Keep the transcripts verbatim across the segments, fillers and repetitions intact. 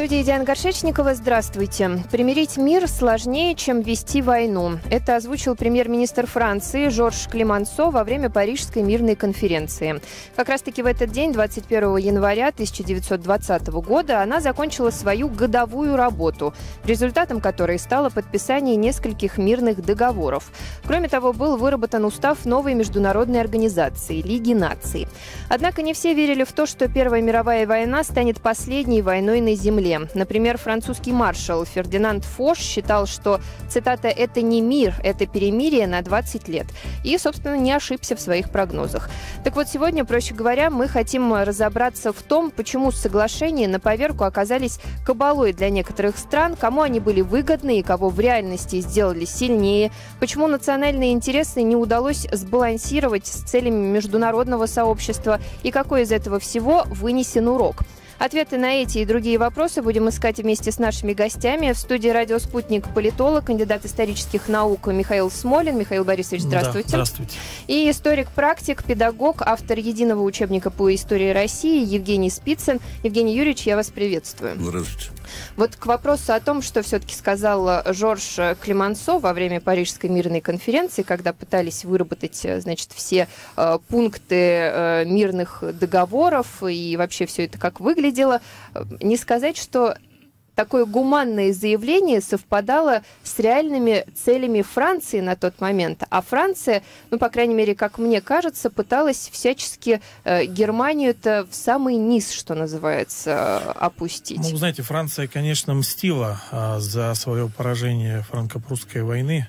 студии Диана Горшечникова. Здравствуйте. Примирить мир сложнее, чем вести войну. Это озвучил премьер-министр Франции Жорж Клемансо во время Парижской мирной конференции. Как раз-таки в этот день, двадцать первого января тысяча девятьсот двадцатого года, она закончила свою годовую работу, результатом которой стало подписание нескольких мирных договоров. Кроме того, был выработан устав новой международной организации – Лиги наций. Однако не все верили в то, что Первая мировая война станет последней войной на земле. Например, французский маршал Фердинанд Фош считал, что, цитата, «это не мир, это перемирие на двадцать лет». И, собственно, не ошибся в своих прогнозах. Так вот, сегодня, проще говоря, мы хотим разобраться в том, почему соглашения на поверку оказались кабалой для некоторых стран, кому они были выгодны и кого в реальности сделали сильнее, почему национальные интересы не удалось сбалансировать с целями международного сообщества и какой из этого всего вынесен урок. Ответы на эти и другие вопросы будем искать вместе с нашими гостями. В студии «Радио Спутник» политолог, кандидат исторических наук Михаил Смолин. Михаил Борисович, здравствуйте. Да, здравствуйте. И историк-практик, педагог, автор единого учебника по истории России Евгений Спицын. Евгений Юрьевич, я вас приветствую. Здравствуйте. Вот к вопросу о том, что все-таки сказал Жорж Клемансо во время Парижской мирной конференции, когда пытались выработать, значит, все э, пункты э, мирных договоров и вообще все это как выглядело, не сказать, что такое гуманное заявление совпадало с реальными целями Франции на тот момент. А Франция, ну, по крайней мере, как мне кажется, пыталась всячески э, Германию-то в самый низ, что называется, опустить. Ну, знаете, Франция, конечно, мстила э, за свое поражение франко-прусской войны.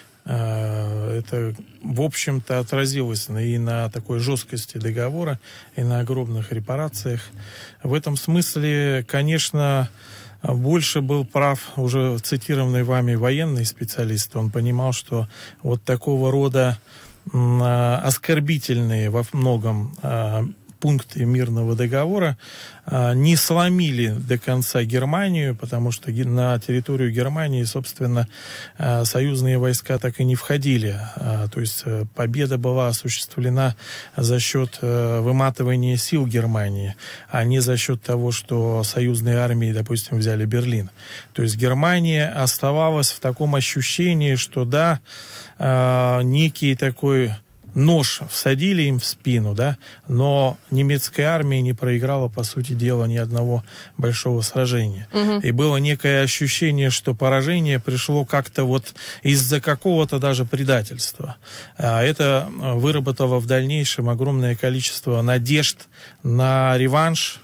Э, это, в общем-то, отразилось и на такой жесткости договора, и на огромных репарациях. В этом смысле, конечно, больше был прав уже цитированный вами военный специалист. Он понимал, что вот такого рода э, оскорбительные во многом э, пункты мирного договора э, не сломили до конца Германию, потому что на территорию Германии, собственно, э, союзные войска так и не входили. Э, то есть э, победа была осуществлена за счет э, выматывания сил Германии, а не за счет того, что союзные армии, допустим, взяли Берлин. То есть Германия оставалась в таком ощущении, что да, э, некий такой нож всадили им в спину, да, но немецкая армия не проиграла, по сути дела, ни одного большого сражения. Угу. И было некое ощущение, что поражение пришло как-то вот из-за какого-то даже предательства. А это выработало в дальнейшем огромное количество надежд на реванш,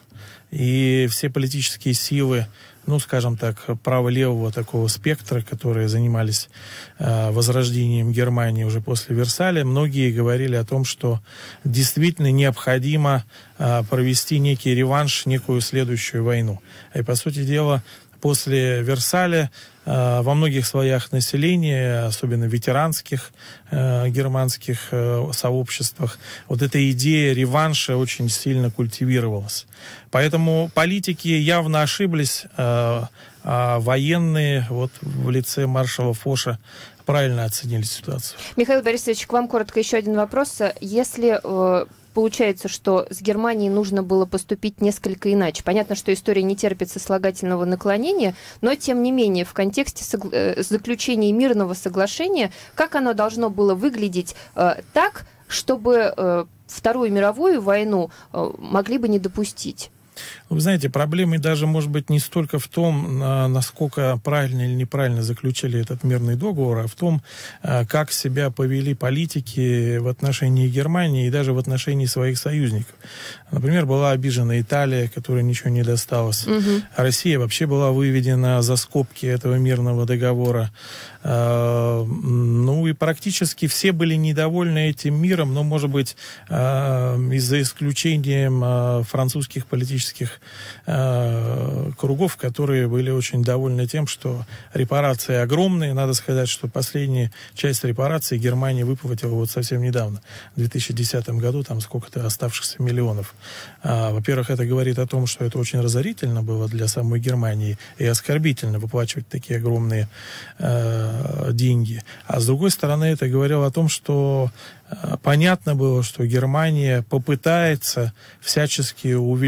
и все политические силы, ну, скажем так, право-левого такого спектра, которые занимались э, возрождением Германии уже после Версаля, многие говорили о том, что действительно необходимо э, провести некий реванш, некую следующую войну. И, по сути дела, после Версаля э, во многих слоях населения, особенно ветеранских э, германских э, сообществах, вот эта идея реванша очень сильно культивировалась. Поэтому политики явно ошиблись, э, а военные вот в лице маршала Фоша правильно оценили ситуацию. Михаил Борисович, к вам коротко еще один вопрос. Если э, получается, что с Германией нужно было поступить несколько иначе, понятно, что история не терпит сослагательного наклонения, но тем не менее в контексте согла- э, заключения мирного соглашения, как оно должно было выглядеть э, так, чтобы э, Вторую мировую войну э, могли бы не допустить? Вы знаете, проблема даже, может быть, не столько в том, насколько правильно или неправильно заключили этот мирный договор, а в том, как себя повели политики в отношении Германии и даже в отношении своих союзников. Например, была обижена Италия, которой ничего не досталось. Угу. Россия вообще была выведена за скобки этого мирного договора. Ну и практически все были недовольны этим миром, но, может быть, из-за исключением французских политических кругов, которые были очень довольны тем, что репарации огромные. Надо сказать, что последняя часть репараций Германия выплатила вот совсем недавно, в две тысячи десятом году, там сколько-то оставшихся миллионов. Во-первых, это говорит о том, что это очень разорительно было для самой Германии и оскорбительно выплачивать такие огромные деньги. А с другой стороны, это говорило о том, что понятно было, что Германия попытается всячески увильнуть от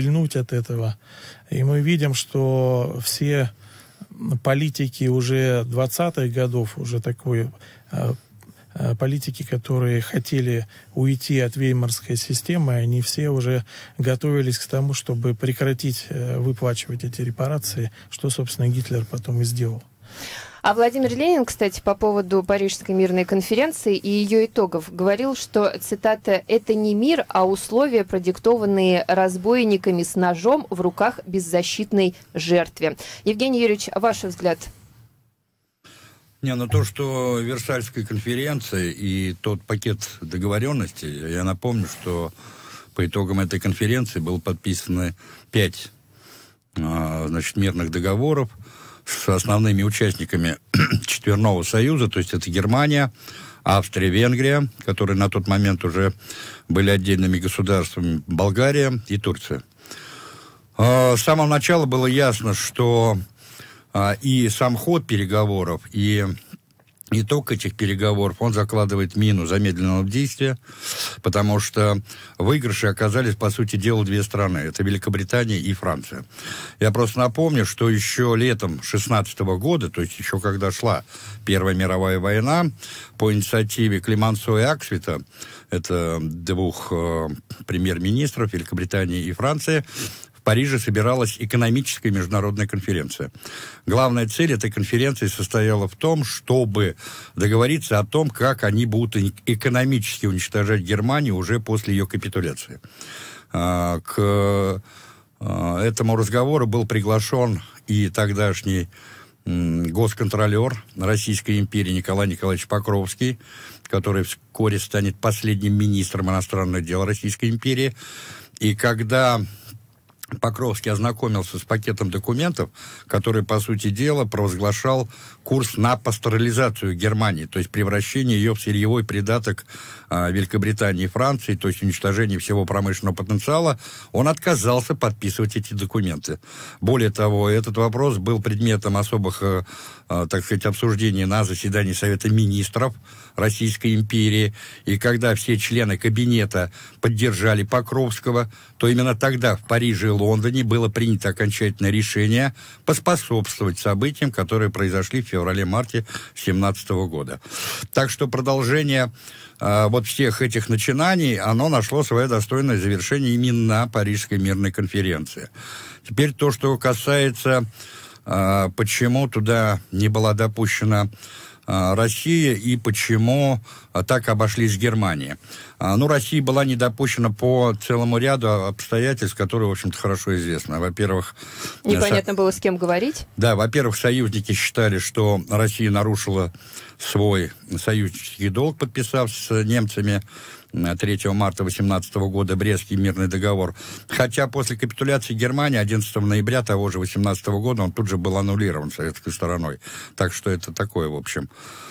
от этого. И мы видим, что все политики уже двадцатых годов, уже такой политики, которые хотели уйти от веймарской системы, они все уже готовились к тому, чтобы прекратить выплачивать эти репарации, что, собственно, Гитлер потом и сделал. А Владимир Ленин, кстати, по поводу Парижской мирной конференции и ее итогов говорил, что, цитата, «это не мир, а условия, продиктованные разбойниками с ножом в руках беззащитной жертве». Евгений Юрьевич, ваш взгляд? Не, ну то, что Версальская конференция и тот пакет договоренностей, я напомню, что по итогам этой конференции было подписано пять, значит, мирных договоров с основными участниками Четверного союза, то есть это Германия, Австрия, Венгрия, которые на тот момент уже были отдельными государствами, Болгария и Турция. С самого начала было ясно, что и сам ход переговоров, и итог этих переговоров, он закладывает мину замедленного действия, потому что выигрыши оказались, по сути дела, две страны. Это Великобритания и Франция. Я просто напомню, что еще летом шестнадцатого года, то есть еще когда шла Первая мировая война, по инициативе Климансо и Аксвита, это двух э, премьер-министров Великобритании и Франции, в Париже собиралась экономическая международная конференция. Главная цель этой конференции состояла в том, чтобы договориться о том, как они будут экономически уничтожать Германию уже после ее капитуляции. К этому разговору был приглашен и тогдашний госконтролер Российской империи Николай Николаевич Покровский, который вскоре станет последним министром иностранных дел Российской империи. И когда Покровский ознакомился с пакетом документов, который, по сути дела, провозглашал курс на пасторализацию Германии, то есть превращение ее в сырьевой придаток а, Великобритании и Франции, то есть уничтожение всего промышленного потенциала, он отказался подписывать эти документы. Более того, этот вопрос был предметом особых, а, а, так сказать, обсуждений на заседании Совета министров Российской империи, и когда все члены кабинета поддержали Покровского, то именно тогда в Париже и Лондоне было принято окончательное решение поспособствовать событиям, которые произошли в феврале-марте семнадцатого года. Так что продолжение э, вот всех этих начинаний, оно нашло свое достойное завершение именно на Парижской мирной конференции. Теперь то, что касается, э, почему туда не была допущена Россия и почему так обошлись с Германией. Ну, Россия была не допущена по целому ряду обстоятельств, которые, в общем-то, хорошо известны. Во-первых... Непонятно со... было, с кем говорить. Да, во-первых, союзники считали, что Россия нарушила свой союзнический долг, подписав с немцами третьего марта восемнадцатого года Брестский мирный договор. Хотя после капитуляции Германии одиннадцатого ноября того же восемнадцатого года он тут же был аннулирован советской стороной. Так что это такое, в общем,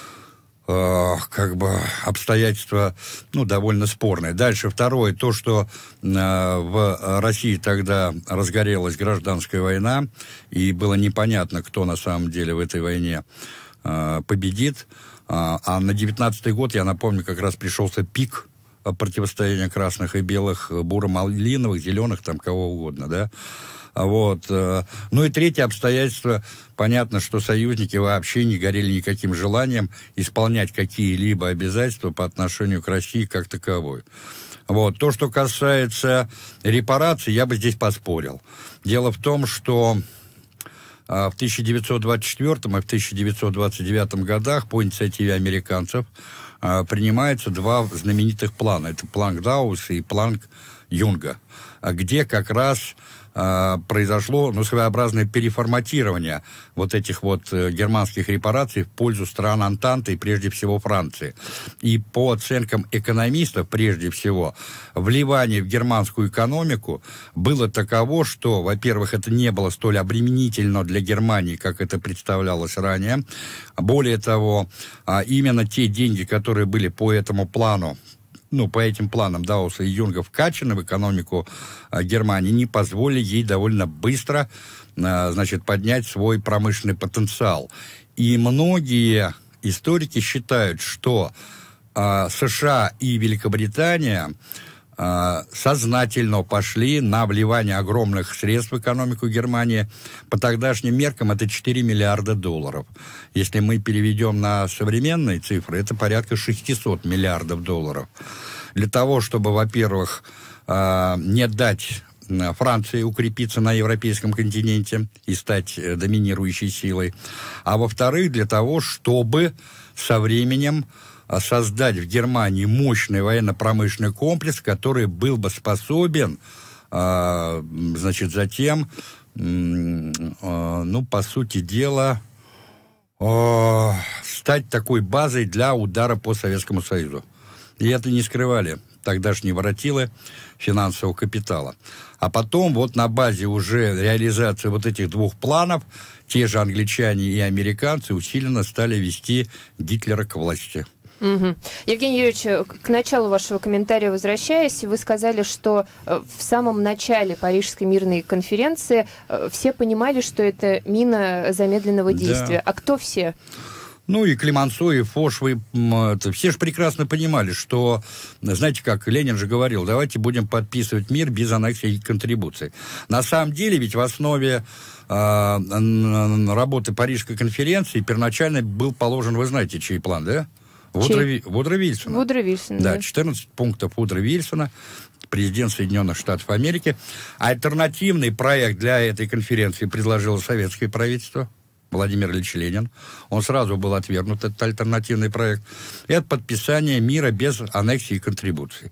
э, как бы обстоятельства, ну, довольно спорные. Дальше второе, то, что э, в России тогда разгорелась гражданская война, и было непонятно, кто на самом деле в этой войне э, победит. А, а на девятнадцатый год, я напомню, как раз пришелся пик противостояния красных и белых, буро-малиновых, зеленых, там кого угодно, да. Вот. Ну и третье обстоятельство, понятно, что союзники вообще не горели никаким желанием исполнять какие-либо обязательства по отношению к России как таковой. Вот. То, что касается репараций, я бы здесь поспорил. Дело в том, что в тысяча девятьсот двадцать четвёртом и в тысяча девятьсот двадцать девятом годах по инициативе американцев принимаются два знаменитых плана. Это план Гаусса и план Юнга, где как раз э, произошло, ну, своеобразное переформатирование вот этих вот э, германских репараций в пользу стран Антанты и прежде всего Франции. И по оценкам экономистов, прежде всего, вливание в германскую экономику было таково, что, во-первых, это не было столь обременительно для Германии, как это представлялось ранее. Более того, э, именно те деньги, которые были по этому плану, ну, по этим планам Гаусса и Юнга вкачаны в экономику а, Германии, не позволили ей довольно быстро, а, значит, поднять свой промышленный потенциал. И многие историки считают, что а, США и Великобритания сознательно пошли на вливание огромных средств в экономику Германии. По тогдашним меркам это четыре миллиарда долларов. Если мы переведем на современные цифры, это порядка шестьсот миллиардов долларов. Для того, чтобы, во-первых, не дать Франции укрепиться на европейском континенте и стать доминирующей силой, а во-вторых, для того, чтобы со временем создать в Германии мощный военно-промышленный комплекс, который был бы способен, э, значит, затем, э, ну, по сути дела, э, стать такой базой для удара по Советскому Союзу. И это не скрывали тогдашние воротилы финансового капитала. А потом вот на базе уже реализации вот этих двух планов те же англичане и американцы усиленно стали вести Гитлера к власти. Угу. Евгений Юрьевич, к началу вашего комментария возвращаясь, вы сказали, что в самом начале Парижской мирной конференции все понимали, что это мина замедленного действия. Да. А кто все? Ну и Климансо, и Фош, вы, это, все же прекрасно понимали, что, знаете, как Ленин же говорил, давайте будем подписывать мир без аннексий и контрибуций. На самом деле, ведь в основе э, работы Парижской конференции первоначально был положен, вы знаете, чей план, да? Вудро, Вудро Вильсона. Вудро Вильсона, да. Да, четырнадцать пунктов Вудро Вильсона, президент Соединенных Штатов Америки. Альтернативный проект для этой конференции предложило советское правительство, Владимир Ильич Ленин. Он сразу был отвергнут, этот альтернативный проект. Это подписание мира без аннексий и контрибуций.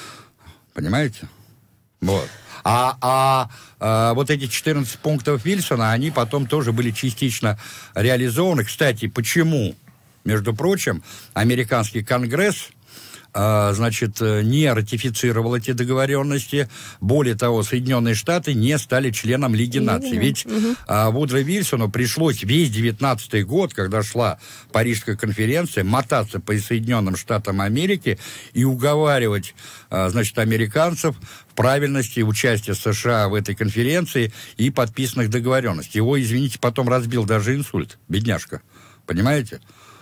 Понимаете? Вот. А, а, а вот эти четырнадцать пунктов Вильсона, они потом тоже были частично реализованы. Кстати, почему? Между прочим, американский конгресс, э, значит, не ратифицировал эти договоренности. Более того, Соединенные Штаты не стали членом Лиги наций. Ведь угу. э, Вудро Вильсону пришлось весь девятнадцатый год, когда шла Парижская конференция, мотаться по Соединенным Штатам Америки и уговаривать, э, значит, американцев в правильности участия США в этой конференции и подписанных договоренностей. Его, извините, потом разбил даже инсульт, бедняжка. Понимаете?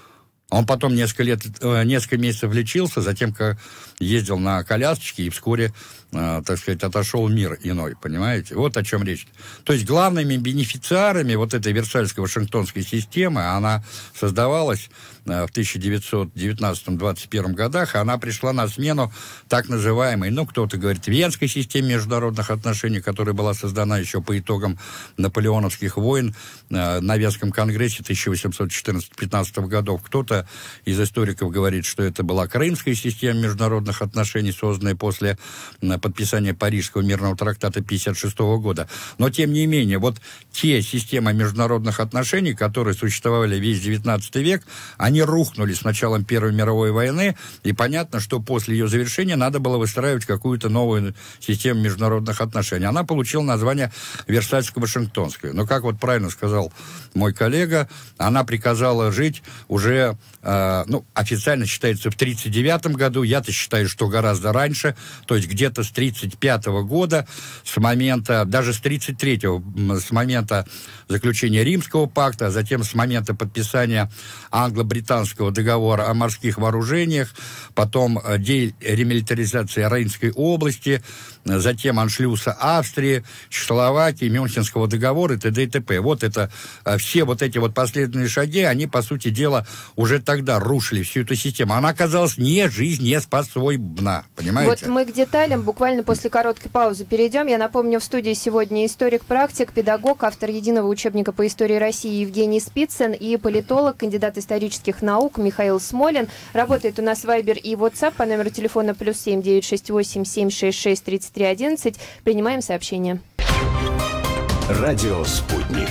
Он потом несколько лет, несколько месяцев лечился, затем как ездил на колясочке и вскоре, э, так сказать, отошел в мир иной, понимаете? Вот о чем речь. То есть главными бенефициарами вот этой Версальско-Вашингтонской системы, она создавалась э, в тысяча девятьсот девятнадцатом — двадцать первом годах, и она пришла на смену так называемой, ну, кто-то говорит, Венской системе международных отношений, которая была создана еще по итогам наполеоновских войн э, на Венском конгрессе тысяча восемьсот четырнадцатого — пятнадцатого годов. Кто-то из историков говорит, что это была Крымская система международных отношений, созданная после подписания Парижского мирного трактата тысяча девятьсот пятьдесят шестого года. Но, тем не менее, вот те системы международных отношений, которые существовали весь девятнадцатый век, они рухнули с началом Первой мировой войны, и понятно, что после ее завершения надо было выстраивать какую-то новую систему международных отношений. Она получила название Версальско-Вашингтонская. Но, как вот правильно сказал мой коллега, она приказала жить уже, э, ну, официально считается в тридцать девятом году, я-то считаю, что гораздо раньше, то есть где-то с тридцать пятого года, с момента, даже с тридцать третьего, с момента заключения Римского пакта, а затем с момента подписания англо-британского договора о морских вооружениях, потом деремилитаризация Рейнской области, затем аншлюса Австрии, Чехословакии, Мюнхенского договора и т.д. и т.п. Вот это, все вот эти вот последовательные шаги, они, по сути дела, уже тогда рушили всю эту систему. Она оказалась не жизнеспособна, понимаете? Вот мы к деталям буквально после короткой паузы перейдем. Я напомню, в студии сегодня историк-практик, педагог, автор единого учебника по истории России Евгений Спицын и политолог, кандидат исторических наук Михаил Смолин. Работает у нас Вайбер и WhatsApp по номеру телефона плюс семь девятьсот шестьдесят восемь семьсот шестьдесят шесть тридцать три одиннадцать. Принимаем сообщения. Радио «Спутник».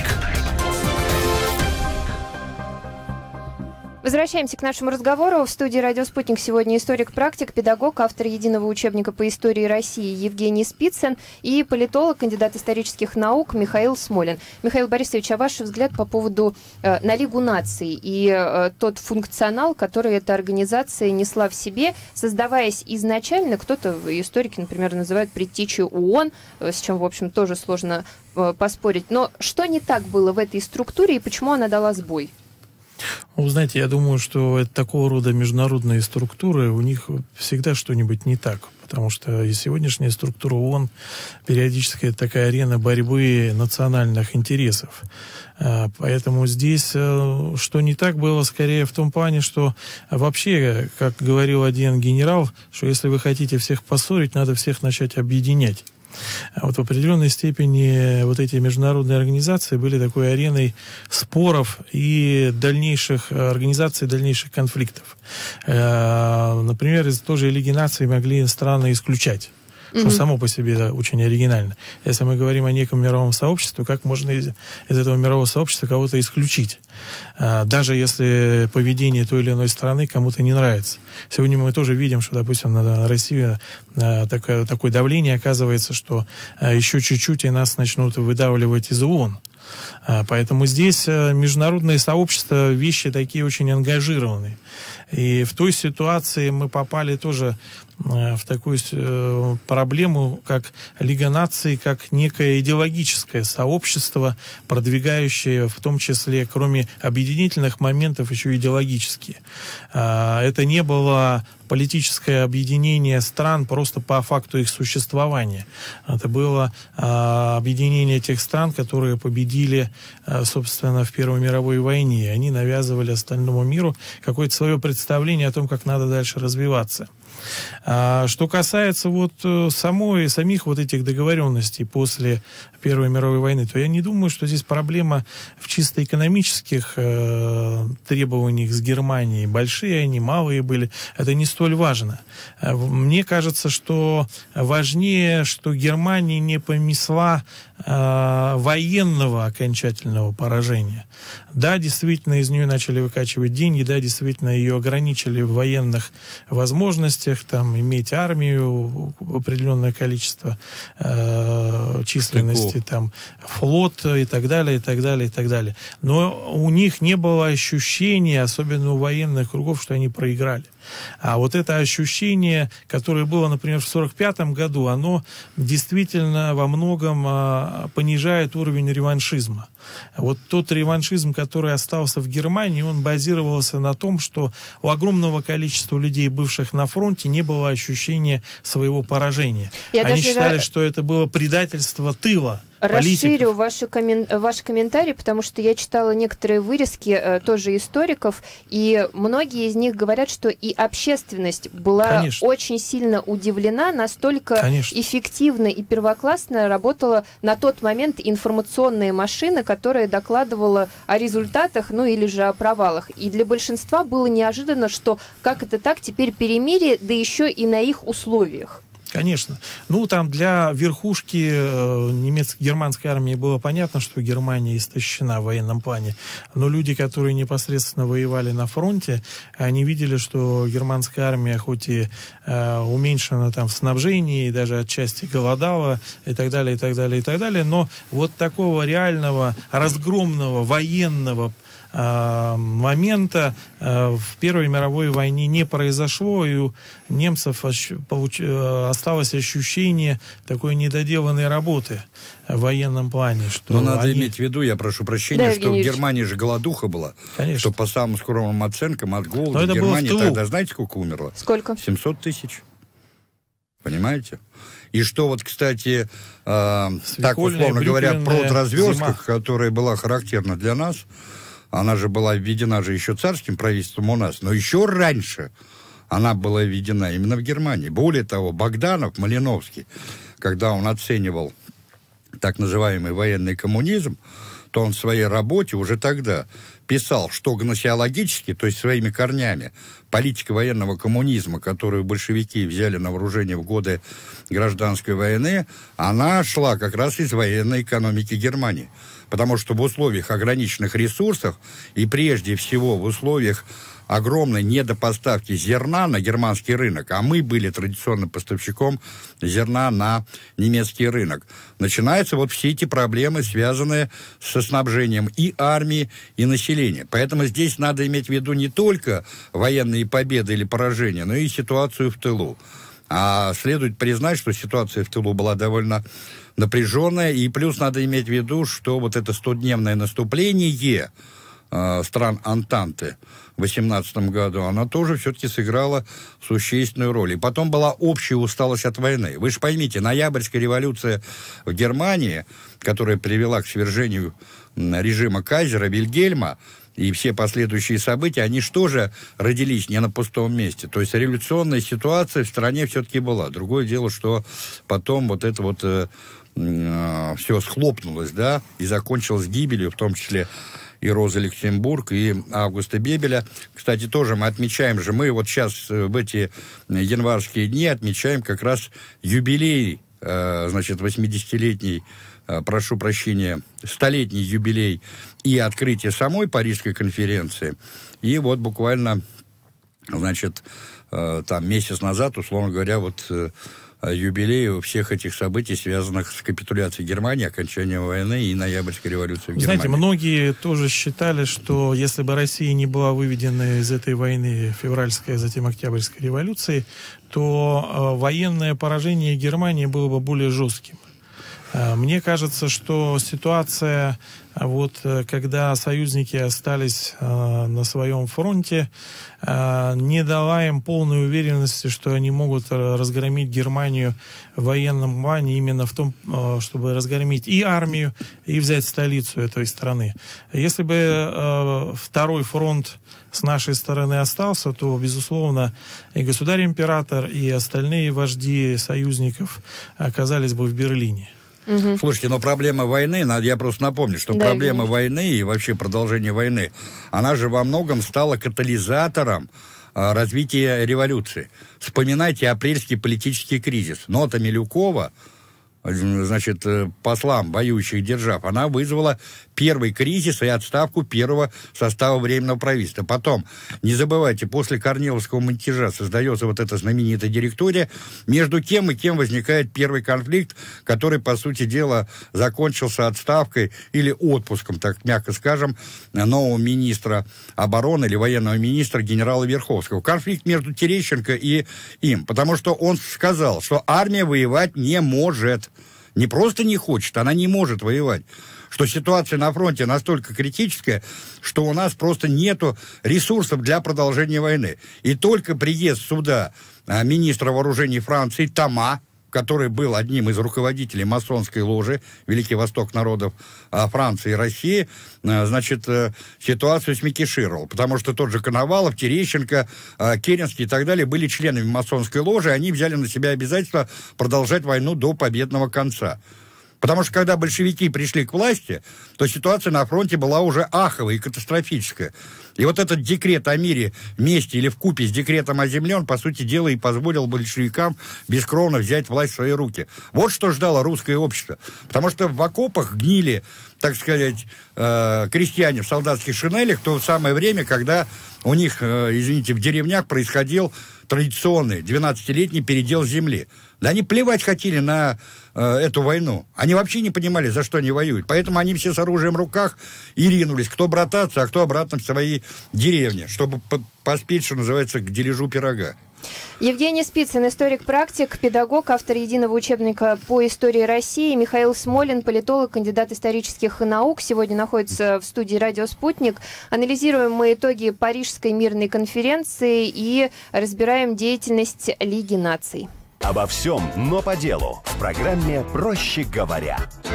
Возвращаемся к нашему разговору. В студии «Радио Спутник» сегодня историк-практик, педагог, автор единого учебника по истории России Евгений Спицын и политолог, кандидат исторических наук Михаил Смолин. Михаил Борисович, а ваш взгляд по поводу э, на Лигу наций и э, тот функционал, который эта организация несла в себе, создаваясь изначально, кто-то, историки, например, называют предтечью ООН, э, с чем, в общем, тоже сложно э, поспорить. Но что не так было в этой структуре и почему она дала сбой? Вы знаете, я думаю, что это такого рода международные структуры, у них всегда что-нибудь не так. потому что и сегодняшняя структура ООН периодически такая арена борьбы национальных интересов. Поэтому здесь что не так было, скорее в том плане, что вообще, как говорил один генерал, что если вы хотите всех поссорить, надо всех начать объединять. Вот в определенной степени вот эти международные организации были такой ареной споров и дальнейших организаций, дальнейших конфликтов. Например, из той же Лиги наций могли страны исключать, что mm-hmm. само по себе очень оригинально. Если мы говорим о неком мировом сообществе, как можно из, из этого мирового сообщества кого-то исключить? А, даже если поведение той или иной страны кому-то не нравится. Сегодня мы тоже видим, что, допустим, на Россию а, такое, такое давление оказывается, что а, еще чуть-чуть и нас начнут выдавливать из ООН. А, поэтому здесь а, международное сообщество, вещи такие очень ангажированные. И в той ситуации мы попали тоже в такую э, проблему, как Лига наций, как некое идеологическое сообщество, продвигающее в том числе, кроме объединительных моментов, еще идеологические. Э, это не было политическое объединение стран просто по факту их существования. Это было э, объединение тех стран, которые победили, э, собственно, в Первой мировой войне. И они навязывали остальному миру какое-то свое представление о том, как надо дальше развиваться. А, что касается вот самой, самих вот этих договоренностей после Первой мировой войны, то я не думаю, что здесь проблема в чисто экономических э, требованиях с Германией. Большие они, малые были. Это не столь важно. Мне кажется, что важнее, что Германия не понесла э, военного окончательного поражения. Да, действительно, из нее начали выкачивать деньги, да, действительно, ее ограничили в военных возможностях, там, иметь армию, определенное количество э, численности, там, флот и так далее, и так далее, и так далее. Но у них не было ощущения, особенно у военных кругов, что они проиграли. А вот это ощущение, которое было, например, в сорок пятом году, оно действительно во многом а, понижает уровень реваншизма. Вот тот реваншизм, который остался в Германии, он базировался на том, что у огромного количества людей, бывших на фронте, не было ощущения своего поражения. Я Они считали, даже... что это было предательство тыла. Расширю ваши коммен... ваш комментарий, потому что я читала некоторые вырезки э, тоже историков, и многие из них говорят, что и общественность была Конечно. очень сильно удивлена, настолько Конечно. эффективно и первоклассно работала на тот момент информационная машина, которая докладывала о результатах, ну или же о провалах. И для большинства было неожиданно, что как это так, теперь перемирие, да еще и на их условиях. Конечно. Ну, там для верхушки э, немецко-германской армии было понятно, что Германия истощена в военном плане. Но люди, которые непосредственно воевали на фронте, они видели, что германская армия хоть и э, уменьшена там в снабжении, и даже отчасти голодала, и так далее, и так далее, и так далее. Но вот такого реального, разгромного, военного момента в Первой мировой войне не произошло, и у немцев осталось ощущение такой недоделанной работы в военном плане. Что Но надо они... иметь в виду, я прошу прощения, да, что Евгений в Германии же голодуха была. Конечно. Что по самым скромным оценкам от голода в Германии в тогда знаете, сколько умерло? Сколько? семьсот тысяч. Понимаете? И что вот, кстати, э, так условно говоря, продразверстка, которая была характерна для нас, она же была введена же еще царским правительством у нас, но еще раньше она была введена именно в Германии. Более того, Богданов, Малиновский, когда он оценивал так называемый военный коммунизм, то он в своей работе уже тогда писал, что гносеологически, то есть своими корнями, политика военного коммунизма, которую большевики взяли на вооружение в годы гражданской войны, она шла как раз из военной экономики Германии. Потому что в условиях ограниченных ресурсов и прежде всего в условиях огромной недопоставки зерна на германский рынок, а мы были традиционным поставщиком зерна на немецкий рынок, начинаются вот все эти проблемы, связанные со снабжением и армии, и населения. Поэтому здесь надо иметь в виду не только военные победы или поражения, но и ситуацию в тылу. А следует признать, что ситуация в тылу была довольно напряженная, и плюс надо иметь в виду, что вот это стодневное наступление э, стран Антанты в восемнадцатом году, она тоже все-таки сыграла существенную роль. И потом была общая усталость от войны. Вы же поймите, ноябрьская революция в Германии, которая привела к свержению режима кайзера Вильгельма, и все последующие события, они же тоже родились не на пустом месте. То есть революционная ситуация в стране все-таки была. Другое дело, что потом вот это вот э, э, все схлопнулось, да, и закончилось гибелью, в том числе и Розы Люксембург, и Августа Бебеля. Кстати, тоже мы отмечаем же, мы вот сейчас в эти январские дни отмечаем как раз юбилей, э, значит, восьмидесятилетний, э, прошу прощения, столетний юбилей и открытие самой Парижской конференции. И вот буквально, значит, э, там месяц назад, условно говоря, вот э, юбилею всех этих событий, связанных с капитуляцией Германии, окончанием войны и ноябрьской революцией в Германии. Знаете, многие тоже считали, что если бы Россия не была выведена из этой войны, февральской, а затем октябрьской революции, то э, военное поражение Германии было бы более жестким. Э, мне кажется, что ситуация, вот, когда союзники остались э, на своем фронте, э, не дала им полной уверенности, что они могут разгромить Германию в военном плане, именно в том, э, чтобы разгромить и армию, и взять столицу этой страны. Если бы э, второй фронт с нашей стороны остался, то, безусловно, и государь-император, и остальные вожди союзников оказались бы в Берлине. Угу. Слушайте, но проблема войны, я просто напомню, что да, проблема конечно. войны и вообще продолжение войны, она же во многом стала катализатором а, развития революции. Вспоминайте апрельский политический кризис. Нота Милюкова, значит, послам воюющих держав, она вызвала первый кризис и отставку первого состава Временного правительства. Потом, не забывайте, после Корниловского мятежа создается вот эта знаменитая директория, между кем и кем возникает первый конфликт, который, по сути дела, закончился отставкой или отпуском, так мягко скажем, нового министра обороны или военного министра генерала Верховского. Конфликт между Терещенко и им, потому что он сказал, что армия воевать не может. Не просто не хочет, она не может воевать. Что ситуация на фронте настолько критическая, что у нас просто нету ресурсов для продолжения войны. И только приезд сюда а, министра вооружений Франции Тома, который был одним из руководителей масонской ложи Великий Восток народов а, Франции и России, а, значит, а, ситуацию смекишировал. Потому что тот же Коновалов, Терещенко, а, Керенский и так далее были членами масонской ложи, и они взяли на себя обязательство продолжать войну до победного конца. Потому что когда большевики пришли к власти, то ситуация на фронте была уже аховая и катастрофическая. И вот этот декрет о мире вместе или вкупе с декретом о земле, он, по сути дела, и позволил большевикам бескровно взять власть в свои руки. Вот что ждало русское общество. Потому что в окопах гнили, так сказать, э, крестьяне в солдатских шинелях в то самое время, когда у них, э, извините, в деревнях происходил традиционный двенадцатилетний передел земли. Да они плевать хотели на э, эту войну. Они вообще не понимали, за что они воюют. Поэтому они все с оружием в руках и ринулись. Кто брататься, а кто обратно в свои деревни, чтобы поспеть, что называется, к дележу пирога. Евгений Спицын, историк-практик, педагог, автор единого учебника по истории России. Михаил Смолин, политолог, кандидат исторических наук, сегодня находится в студии «Радио Спутник». Анализируем мы итоги Парижской мирной конференции и разбираем деятельность Лиги наций. Обо всем, но по делу. В программе «Проще говоря».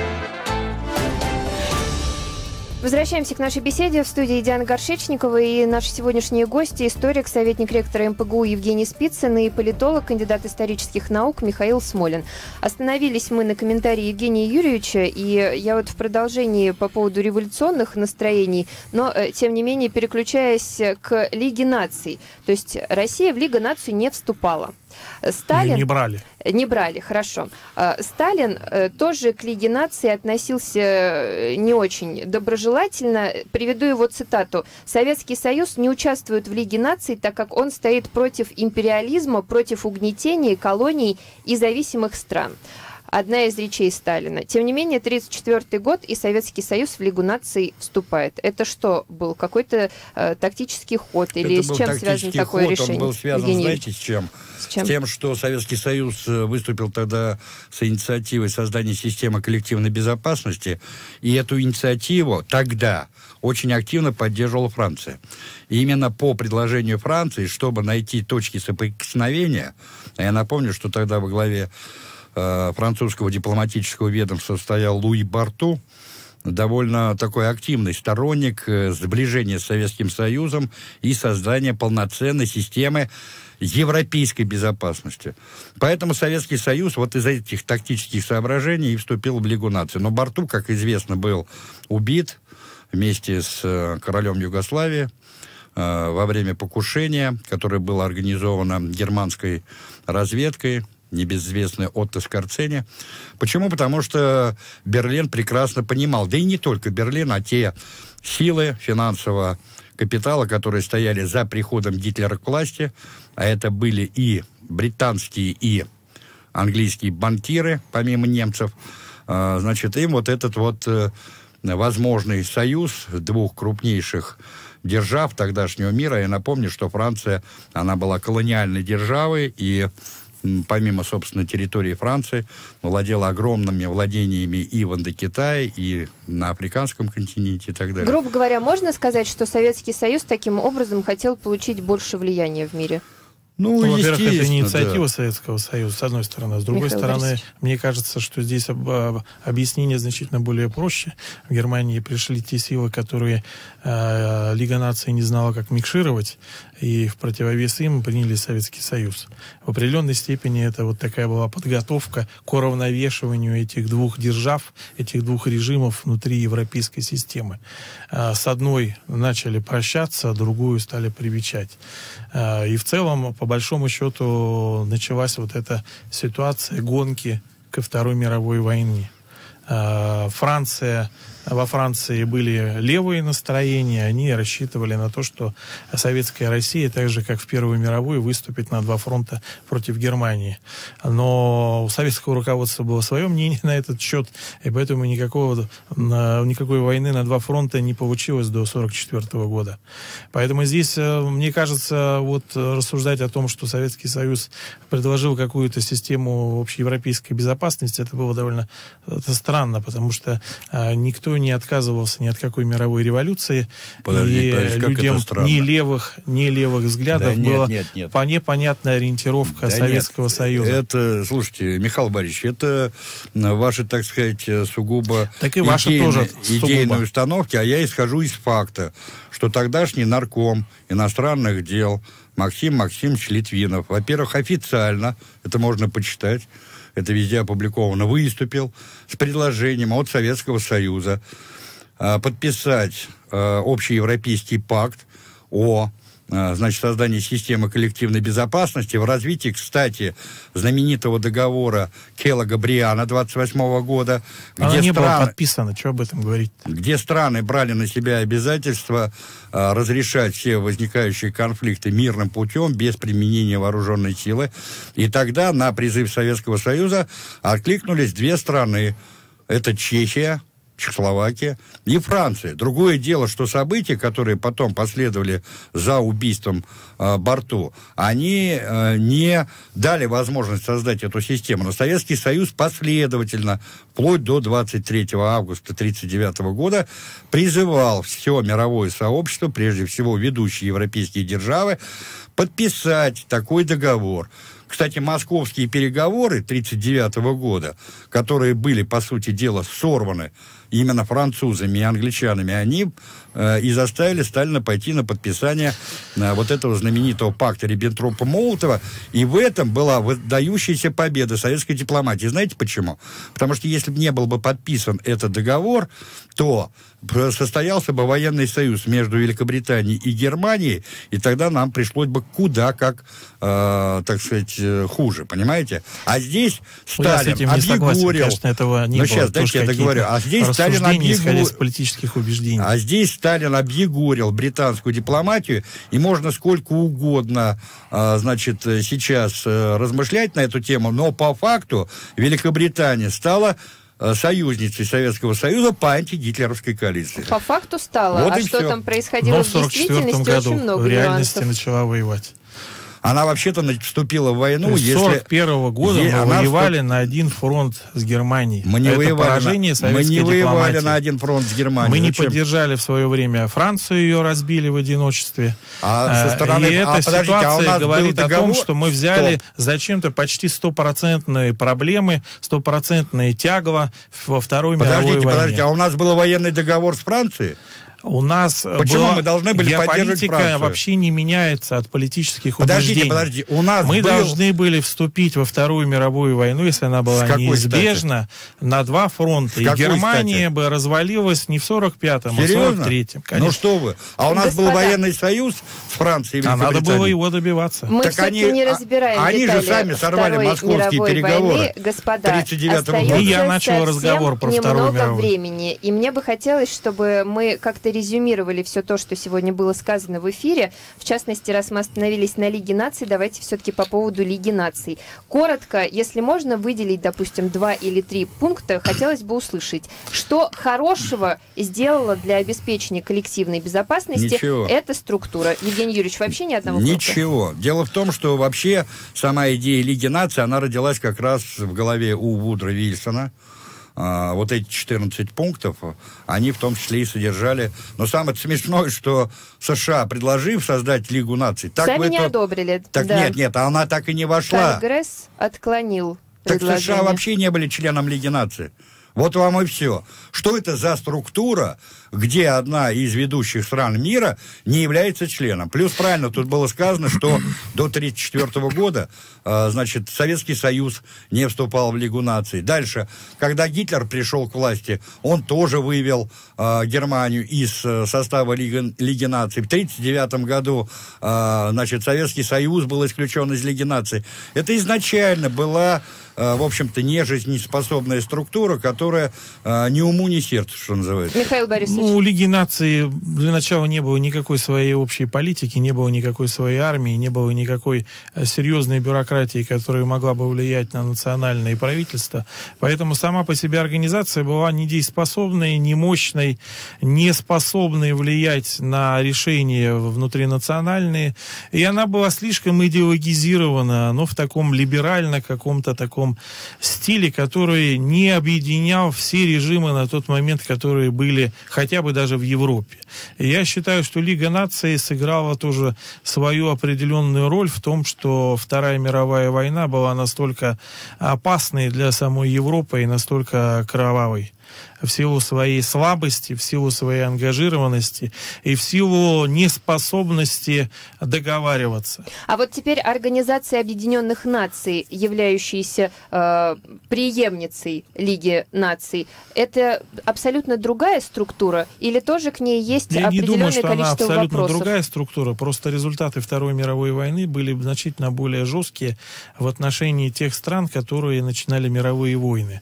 Возвращаемся к нашей беседе. В студии Диана Горшечникова и наши сегодняшние гости, историк, советник ректора эм пэ гэ у Евгений Спицын и политолог, кандидат исторических наук Михаил Смолин. Остановились мы на комментарии Евгения Юрьевича, и я вот в продолжении по поводу революционных настроений, но, тем не менее, переключаясь к Лиге наций. То есть Россия в Лигу наций не вступала. Сталин... Не, не брали. Не брали, хорошо. Сталин тоже к Лиге наций относился не очень доброжелательно. Приведу его цитату. «Советский Союз не участвует в Лиге наций, так как он стоит против империализма, против угнетения колоний и зависимых стран». одна из речей Сталина. Тем не менее, тридцать четвёртый год, и Советский Союз в Лигу наций вступает. Это что был? Какой-то э, тактический ход? Или Это с чем связано такое ход, решение? Он был связан, Евгений знаете, с чем? С чем? С тем, что Советский Союз выступил тогда с инициативой создания системы коллективной безопасности, и эту инициативу тогда очень активно поддерживала Франция. И именно по предложению Франции, чтобы найти точки соприкосновения, а я напомню, что тогда во главе э, французского дипломатического ведомства стоял Луи Барту, довольно такой активный сторонник э, сближения с Советским Союзом и создания полноценной системы европейской безопасности. Поэтому Советский Союз вот из этих тактических соображений и вступил в Лигу наций. Но Барту, как известно, был убит вместе с э, королем Югославии э, во время покушения, которое было организовано германской разведкой, небезызвестной Отто Скорцени. Почему? Потому что Берлин прекрасно понимал, да и не только Берлин, а те силы финансового капитала, которые стояли за приходом Гитлера к власти, а это были и британские, и английские банкиры, помимо немцев, э, значит, им вот этот вот э, возможный союз двух крупнейших держав тогдашнего мира. Я напомню, что Франция, она была колониальной державой, и помимо, собственно, территории Франции, владела огромными владениями и в Индокитае, и на африканском континенте и так далее. Грубо говоря, можно сказать, что Советский Союз таким образом хотел получить больше влияния в мире? Ну, ну во-первых, это инициатива да. Советского Союза, с одной стороны. С другой Михаил стороны, Борисович. мне кажется, что здесь об, об, объяснение значительно более проще. В Германии пришли те силы, которые э, Лига наций не знала, как микшировать, и в противовес им приняли Советский Союз. В определенной степени это вот такая была подготовка к уравновешиванию этих двух держав, этих двух режимов внутри европейской системы. Э, с одной начали прощаться, другую стали привечать. Э, и в целом, по большому счету, началась вот эта ситуация гонки ко Второй мировой войне. Франция, во Франции были левые настроения, они рассчитывали на то, что советская Россия, так же как в Первую мировую, выступит на два фронта против Германии. Но у советского руководства было свое мнение на этот счет, и поэтому никакого, никакой войны на два фронта не получилось до сорок четвёртого года. Поэтому здесь, мне кажется, вот рассуждать о том, что Советский Союз предложил какую-то систему общеевропейской безопасности, это было довольно это странно, потому что а, никто не отказывался ни от какой мировой революции. Подожди, и подожди, как людям это странно? ни левых, ни левых взглядов да нет, была нет, нет. вполне понятная ориентировка да Советского нет. Союза. Это, слушайте, Михаил Борисович, это ваши, так сказать, сугубо так и ваши идейные, тоже идейные сугубо. установки, а я исхожу из факта, что тогдашний нарком иностранных дел Максим Максимович Литвинов, во-первых, официально, это можно почитать, это везде опубликовано, выступил с предложением от Советского Союза э, подписать э, общеевропейский пакт о э, значит, создании системы коллективной безопасности в развитии, кстати, знаменитого договора Келлога-Бриана двадцать восьмого года, Она где не страны, была подписана, что об этом говорить? где страны брали на себя обязательства э, разрешать все возникающие конфликты мирным путем, без применения вооруженной силы. И тогда на призыв Советского Союза откликнулись две страны. Это Чехия, Чехословакия и Франция. Другое дело, что события, которые потом последовали за убийством э, Барту, они э, не дали возможность создать эту систему. Но Советский Союз последовательно, вплоть до двадцать третьего августа тысяча девятьсот тридцать девятого года, призывал все мировое сообщество, прежде всего ведущие европейские державы, подписать такой договор. Кстати, московские переговоры тысяча девятьсот тридцать девятого года, которые были, по сути дела, сорваны именно французами и англичанами, они э, и заставили Сталина пойти на подписание э, вот этого знаменитого пакта Риббентропа-Молотова, и в этом была выдающаяся победа советской дипломатии. Знаете почему? Потому что если бы не был бы подписан этот договор, то состоялся бы военный союз между Великобританией и Германией, и тогда нам пришлось бы куда как, э, так сказать, хуже, понимаете? А здесь Сталин объегорил... Конечно, этого не ну, было. Сейчас, дайте я договорю. А здесь Сталин рассуждения, объегу... исходя из политических убеждений. А здесь Сталин объегорил британскую дипломатию, и можно сколько угодно, значит, сейчас размышлять на эту тему, но по факту Великобритания стала союзницей Советского Союза по антигитлеровской коалиции. По факту стало. Вот а и что все. там происходило Но в в сорок четвёртом действительности, очень году много в реальности нюансов. начала воевать. Она вообще-то вступила в войну, То есть если... сорок первого года е- мы она воевали вступ- на один фронт с Германией. Мы не, Это воевали поражение на... мы советской не воевали дипломатии. на один фронт с Германией. Мы не Зачем? поддержали в свое время Францию, ее разбили в одиночестве. А со стороны... И а, эта подождите, а у ситуация нас был говорит договор... о том, что мы взяли Стоп. зачем-то почти стопроцентные проблемы, стопроцентные тягло во Второй Подождите, мировой войне. подождите, а у нас был военный договор с Францией? У нас Почему была... мы должны были поддерживать Геополитика Францию? вообще не меняется от политических Подождите, убеждений. подождите, у нас Мы был... должны были вступить во Вторую мировую войну, если она была С какой неизбежна, на два фронта. С И какой Германия стати? бы развалилась не в сорок пятом, а в Серьезно? сорок третьем. Ну Конечно. что вы? А у нас был Господа. военный союз с Францией и А надо Великобританией. было его добиваться. Мы Так все-таки они- не а- разбираем они же детали сами сорвали Второй московские мировой переговоры войны. Господа, тридцать девятого года. остается И я начал совсем разговор про Вторую немного мировую. времени. И мне бы хотелось, чтобы мы как-то резюмировали все то, что сегодня было сказано в эфире. В частности, раз мы остановились на Лиге наций, давайте все-таки по поводу Лиги наций. Коротко, если можно выделить, допустим, два или три пункта, хотелось бы услышать, что хорошего сделала для обеспечения коллективной безопасности Ничего. эта структура. Евгений Юрьевич, вообще ни одного пункта? Ничего. Дело в том, что вообще сама идея Лиги наций, она родилась как раз в голове у Вудро Вильсона. А, вот эти четырнадцать пунктов, они в том числе и содержали... Но самое смешное, что США, предложив создать Лигу наций... Так Сами в не эту- одобрили. Так да. нет, нет, она так и не вошла. Конгресс отклонил Так предложение. США вообще не были членом Лиги наций. Вот вам и все. Что это за структура, где одна из ведущих стран мира не является членом? Плюс правильно тут было сказано, что до тридцать четвёртого года, э, значит, Советский Союз не вступал в Лигу наций. Дальше, когда Гитлер пришел к власти, он тоже вывел э, Германию из э, состава Лиги, Лиги наций. В тридцать девятом году, э, значит, Советский Союз был исключен из Лиги наций. Это изначально была... в общем-то, нежизнеспособная структура, которая э, ни уму, ни сердцу, что называется. Михаил Борисович. Ну, у Лиги наций для начала не было никакой своей общей политики, не было никакой своей армии, не было никакой серьезной бюрократии, которая могла бы влиять на национальное правительство. Поэтому сама по себе организация была недееспособной, немощной, не способной влиять на решения внутринациональные. И она была слишком идеологизирована, но в таком либерально каком-то таком стиле, который не объединял все режимы на тот момент, которые были хотя бы даже в Европе. И я считаю, что Лига наций сыграла тоже свою определенную роль в том, что Вторая мировая война была настолько опасной для самой Европы и настолько кровавой. В силу своей слабости, в силу своей ангажированности и в силу неспособности договариваться. А вот теперь Организация Объединенных Наций, являющаяся э, преемницей Лиги наций, это абсолютно другая структура или тоже к ней есть Я не определенное думаю, что она количество абсолютно вопросов? другая структура, просто результаты Второй мировой войны были значительно более жесткие в отношении тех стран, которые начинали мировые войны.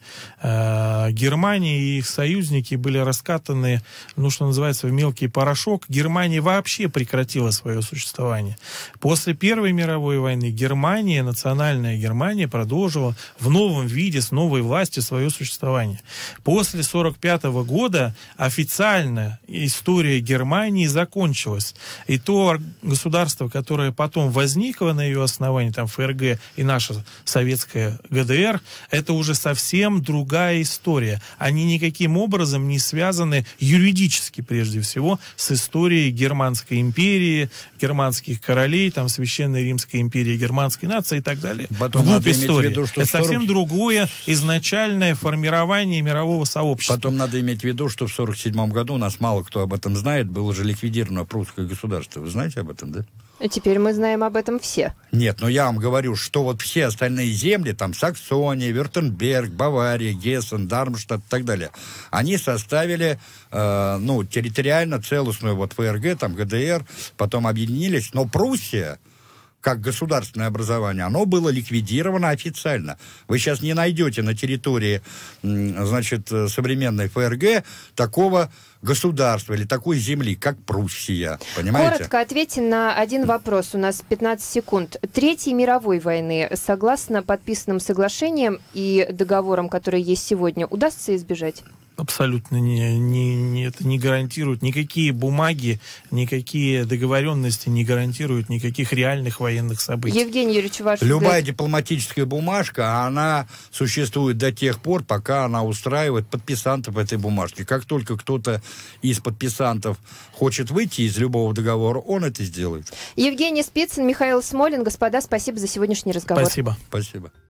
Э, Германия и их союзники были раскатаны, ну, что называется, в мелкий порошок. Германия вообще прекратила свое существование. После Первой мировой войны Германия, национальная Германия, продолжила в новом виде, с новой властью свое существование. После сорок пятого года официально история Германии закончилась. И то государство, которое потом возникло на ее основании, там ФРГ и наша советская ГДР, это уже совсем другая история. Они никаким образом не связаны юридически, прежде всего, с историей Германской империи, германских королей, там, Священной Римской империи, германской нации и так далее. Потом Вглубь надо иметь в истории. виду, что это совсем сорок другое изначальное формирование мирового сообщества. Потом надо иметь в виду, что в сорок седьмом году, у нас мало кто об этом знает, было же ликвидировано прусское государство. Вы знаете об этом, да? Теперь мы знаем об этом все. Нет, но я вам говорю, что вот все остальные земли, там Саксония, Вюртемберг, Бавария, Гессен, Дармштадт и так далее, они составили, э, ну, территориально целостную вот ФРГ, там ГДР, потом объединились, но Пруссия, как государственное образование, оно было ликвидировано официально. Вы сейчас не найдете на территории, значит, современной ФРГ такого государства или такой земли, как Пруссия. Понимаете? Коротко ответьте на один вопрос. У нас пятнадцать секунд. Третьей мировой войны, согласно подписанным соглашениям и договорам, которые есть сегодня, удастся избежать? Абсолютно не, не, не, это не гарантирует. Никакие бумаги, никакие договоренности не гарантируют никаких реальных военных событий. Евгений Юрьевич, ваш Любая взгляд? дипломатическая бумажка, она существует до тех пор, пока она устраивает подписантов этой бумажки. Как только кто-то из подписантов хочет выйти из любого договора, он это сделает. Евгений Спицын, Михаил Смолин. Господа, спасибо за сегодняшний разговор. Спасибо. Спасибо.